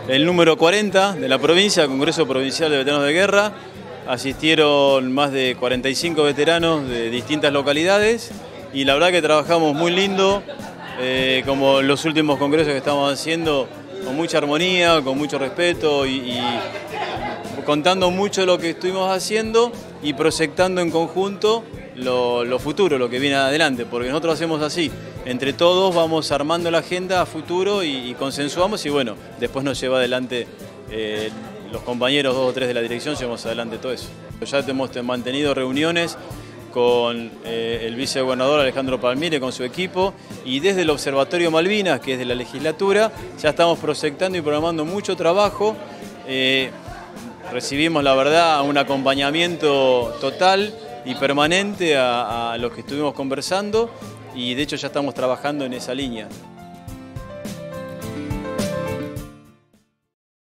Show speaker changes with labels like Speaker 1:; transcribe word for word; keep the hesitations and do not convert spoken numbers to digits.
Speaker 1: el número cuarenta de la provincia, Congreso Provincial de Veteranos de Guerra. Asistieron más de cuarenta y cinco veteranos de distintas localidades y la verdad que trabajamos muy lindo, eh, como los últimos congresos que estamos haciendo, con mucha armonía, con mucho respeto y, y contando mucho de lo que estuvimos haciendo y proyectando en conjunto lo, lo futuro, lo que viene adelante, porque nosotros hacemos así, entre todos vamos armando la agenda a futuro y, y consensuamos y bueno, después nos lleva adelante eh, los compañeros, dos o tres de la dirección, llevamos adelante todo eso. Ya hemos mantenido reuniones con eh, el vicegobernador Alejandro Palmire, con su equipo, y desde el Observatorio Malvinas, que es de la legislatura, ya estamos proyectando y programando mucho trabajo. Eh, recibimos, la verdad, un acompañamiento total y permanente a, a los que estuvimos conversando, y de hecho ya estamos trabajando en esa línea.